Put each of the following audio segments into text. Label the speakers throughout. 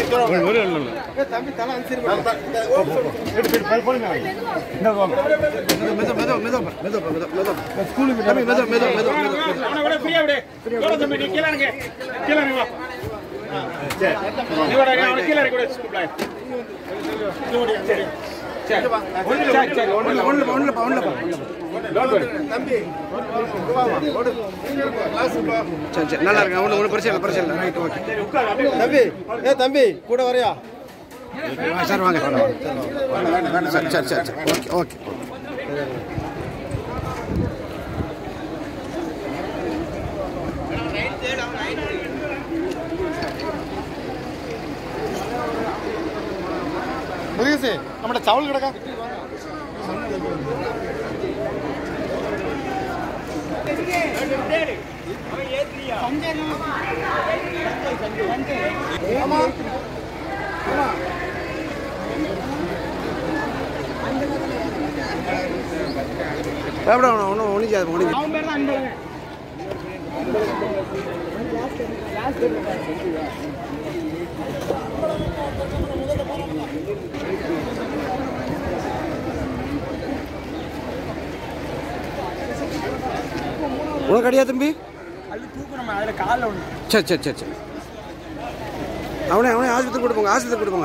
Speaker 1: நல்லா இருக்கு. ஒன்றும் பிரச்சனை இல்லை, பிரச்சனை இல்லை. Right, okay.
Speaker 2: தம்பி கூட வரையா
Speaker 1: சார்? வாங்க. சரி சரி சரி சரி, ஓகே ஓகே.
Speaker 2: முருகேசே, நம்மட சவுல் கிடக்கா?
Speaker 1: ஒன்றும் ஒழிஞ்சாது. உனக்கு அடியா தம்பி? சரி சரி சரி சரி. அவனே ஆஸ்பத்திரி கொடுப்போங்க, ஆஸ்பத்திரி கொடுப்போங்க.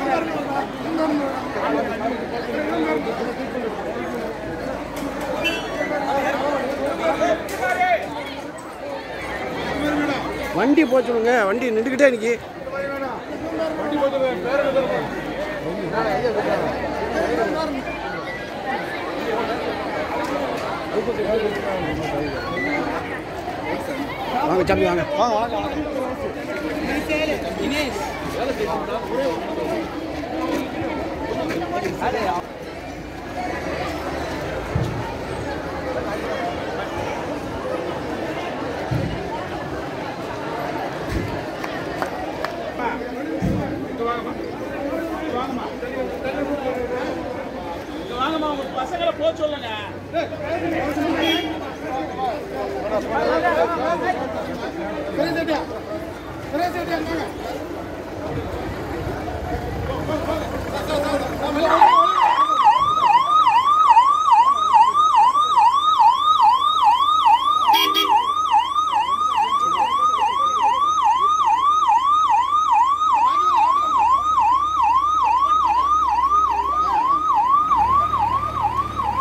Speaker 1: வண்டி போச்சுங்க, வண்டி நின்றுக்கிட்டே இன்னைக்கு. வாங்க தம்பி, வாங்க.
Speaker 3: வாங்கம்மா, உங்க பசங்களை போக சொல்லுங்க.
Speaker 2: சரி